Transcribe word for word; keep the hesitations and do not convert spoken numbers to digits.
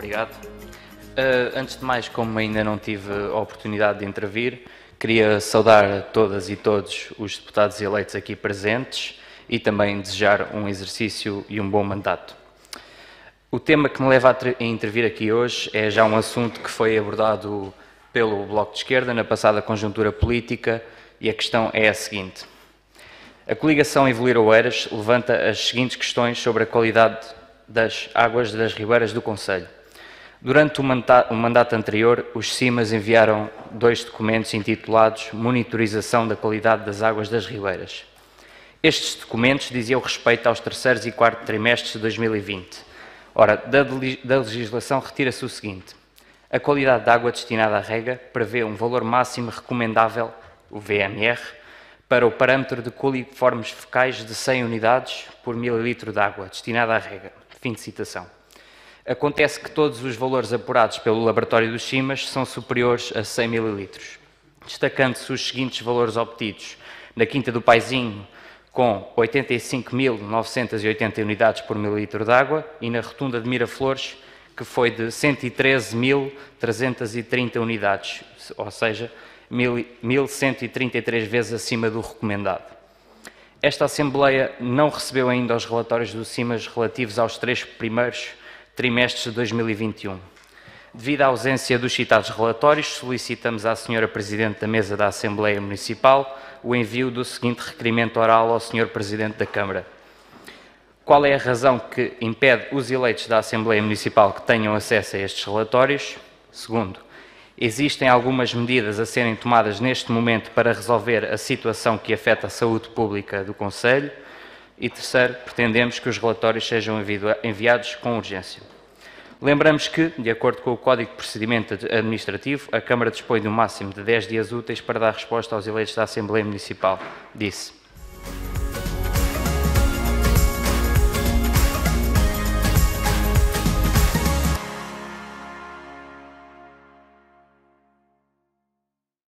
Obrigado. Uh, antes de mais, como ainda não tive a oportunidade de intervir, queria saudar a todas e todos os deputados eleitos aqui presentes e também desejar um exercício e um bom mandato. O tema que me leva a intervir aqui hoje é já um assunto que foi abordado pelo Bloco de Esquerda na passada conjuntura política e a questão é a seguinte. A coligação Evoluir Oeiras levanta as seguintes questões sobre a qualidade das águas das ribeiras do concelho. Durante o mandato, o mandato anterior, os CIMAS enviaram dois documentos intitulados Monitorização da qualidade das águas das ribeiras. Estes documentos diziam respeito aos terceiros e quarto trimestres de dois mil e vinte. Ora, da, da legislação retira-se o seguinte. A qualidade da água destinada à rega prevê um valor máximo recomendável, o V M R, para o parâmetro de coliformes fecais de cem unidades por mililitro de água destinada à rega. Fim de citação. Acontece que todos os valores apurados pelo laboratório dos CIMAS são superiores a cem mililitros, destacando-se os seguintes valores obtidos na Quinta do Paizinho, com oitenta e cinco mil novecentas e oitenta unidades por mililitro de água, e na Rotunda de Miraflores, que foi de cento e treze mil trezentas e trinta unidades, ou seja, mil cento e trinta e três vezes acima do recomendado. Esta Assembleia não recebeu ainda os relatórios do CIMAS relativos aos três primeiros trimestres de dois mil e vinte e um. Devido à ausência dos citados relatórios, solicitamos à senhora Presidente da Mesa da Assembleia Municipal o envio do seguinte requerimento oral ao senhor Presidente da Câmara. Qual é a razão que impede os eleitos da Assembleia Municipal que tenham acesso a estes relatórios? Segundo, existem algumas medidas a serem tomadas neste momento para resolver a situação que afeta a saúde pública do concelho? E terceiro, pretendemos que os relatórios sejam enviados com urgência. Lembramos que, de acordo com o Código de Procedimento Administrativo, a Câmara dispõe de um máximo de dez dias úteis para dar resposta aos eleitos da Assembleia Municipal. Disse.